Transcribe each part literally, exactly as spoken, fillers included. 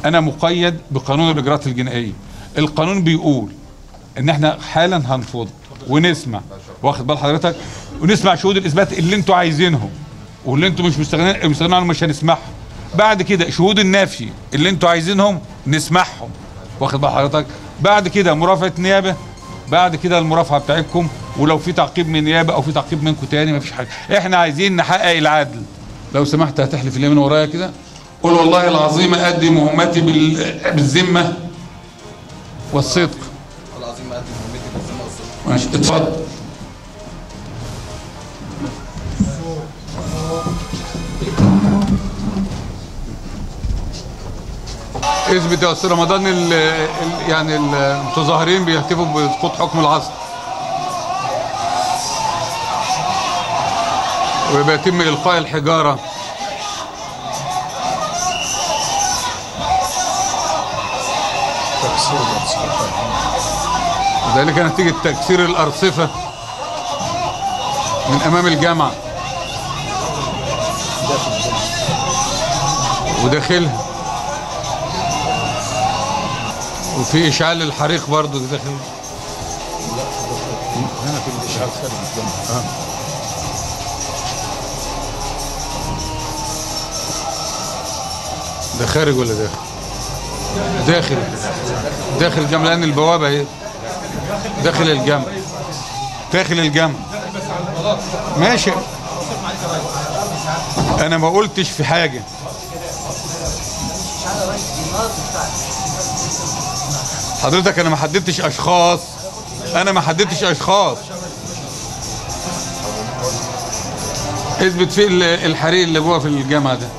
انا مقيد بقانون الاجراءات الجنائيه. القانون بيقول ان احنا حالا هنفض ونسمع، واخد بال حضرتك، ونسمع شهود الاثبات اللي انتوا عايزينهم واللي انتوا مش مستغنين مستغنين عنهم مش هنسمعهم. بعد كده شهود النفي اللي انتوا عايزينهم نسمعهم، واخد بال حضرتك. بعد كده مرافعه نيابه، بعد كده المرافعه بتاعتكم، ولو في تعقيب من نيابه او في تعقيب منكم تاني مفيش حاجه. احنا عايزين نحقق العدل. لو سمحت هتحلف اليمين ورايا كده، قول والله العظيم ادي مهمتي بالذمه والصدق. العظيم ادي مهمتي بالذمه والصدق. ماشي اتفضل. اثبت يا استاذ رمضان ال ال يعني المتظاهرين بيهتفوا بسقوط حكم العصر وبيتم القاء الحجاره. ذلك نتيجه تكسير الارصفه من امام الجامعه وداخلها، وفي اشعال الحريق برضه داخل. هنا في الاشعال خارج الجامعه. اه ده خارج ولا داخل؟ داخل داخل الجامعه لان البوابه اهي داخل الجامعه داخل الجامعه. ماشي انا ما قلتش في حاجه. حضرتك انا ما حددتش اشخاص، انا ما حددتش اشخاص. اثبت فيه الحريق اللي جوه في الجامعه ده.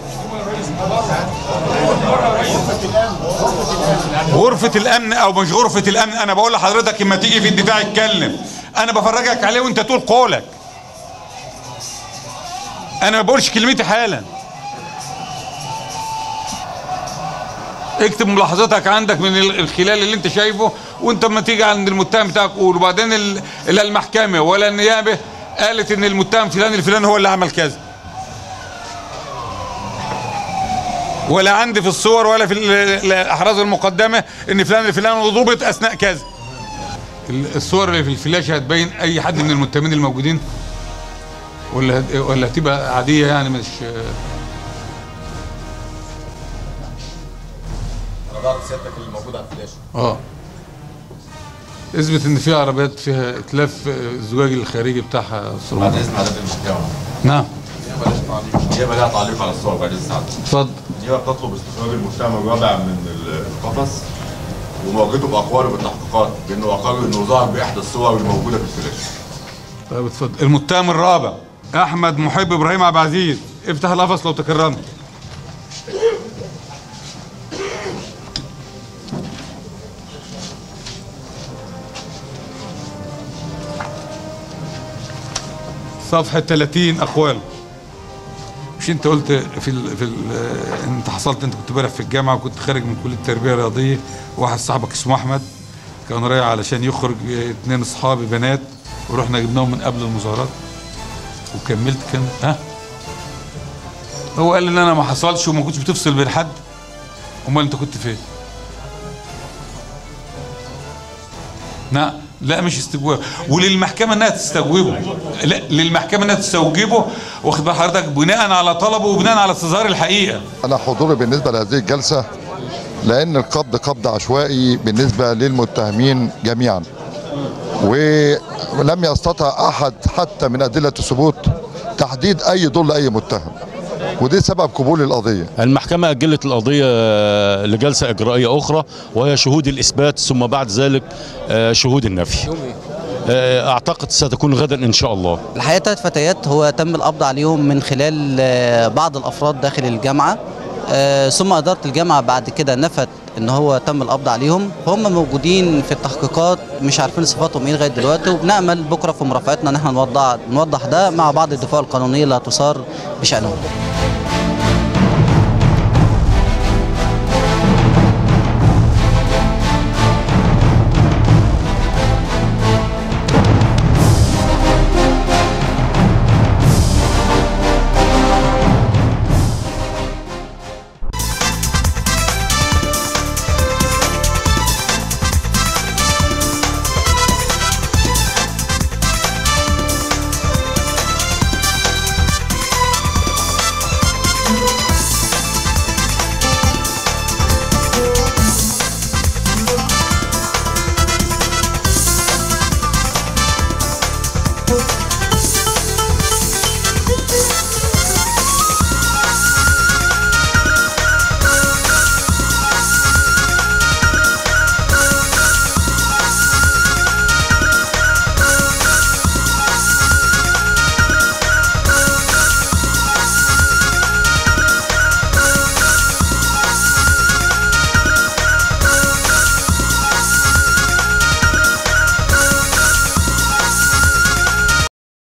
غرفه الامن او مش غرفه الامن، انا بقول لحضرتك اما تيجي في الدفاع اتكلم، انا بفرجك عليه وانت تقول قولك. انا ما بقولش كلمتي حالا. اكتب ملاحظاتك عندك من الخلال اللي انت شايفه، وانت لما تيجي عند المتهم بتاعك قول. وبعدين لا المحكمه ولا النيابه قالت ان المتهم فلان الفلاني هو اللي عمل كذا، ولا عندي في الصور ولا في الاحراز المقدمه ان فلان الفلاني ضبط اثناء كذا. الصور اللي في الفلاشه هتبين اي حد من المتهمين الموجودين ولا ولا هتبقى عاديه يعني مش سيادتك اللي موجود على الفلاشه. اه اثبت ان في عربيات فيها اتلاف الزجاج الخارجي بتاعها. بعد اذن عدد المحكمه. نعم. النيابه لها تعليق على الصور بعد اذن سعادتك. اتفضل. النيابه بتطلب استخراج المتهم الرابع من القفص ومواجهته باقواله بالتحقيقات بانه اقر انه ظهر باحدى الصور الموجوده في الفلاشه. طيب اتفضل. المتهم الرابع احمد محب ابراهيم عبد العزيز، افتح القفص لو تكرمت. صفحة ثلاثين أقوال. مش أنت قلت في ال في ال أنت حصلت أنت كنت امبارح في الجامعة وكنت خارج من كلية التربية الرياضية، واحد صاحبك اسمه أحمد كان رايح علشان يخرج اتنين أصحابي بنات ورحنا جبناهم من قبل المظاهرات وكملت كان ها؟ هو قال إن أنا ما حصلش وما كنتش بتفصل بين حد. أمال أنت كنت فين؟ نعم. لا مش استجواب، وللمحكمه انها تستجوبه. لا للمحكمه انها تستوجبه، واخد بال حضرتك، بناء على طلبه وبناء على استظهار الحقيقه. انا حضوري بالنسبه لهذه الجلسه لان القبض قبض عشوائي بالنسبه للمتهمين جميعا، ولم يستطع احد حتى من ادله الثبوت تحديد اي ضل اي متهم، ودي سبب قبول القضيه. المحكمه اجلت القضيه لجلسه اجرائيه اخرى وهي شهود الاثبات ثم بعد ذلك شهود النفي. اعتقد ستكون غدا ان شاء الله. الحقيقه ثلاث فتيات هو تم القبض عليهم من خلال بعض الافراد داخل الجامعه، ثم اداره الجامعه بعد كده نفت ان هو تم القبض عليهم. هم موجودين في التحقيقات مش عارفين صفاتهم ايه لغايه دلوقتي، وبنامل بكره في مرافعتنا ان احنا نوضح نوضح ده مع بعض الدفاع القانونيه اللي هتثار بشانهم.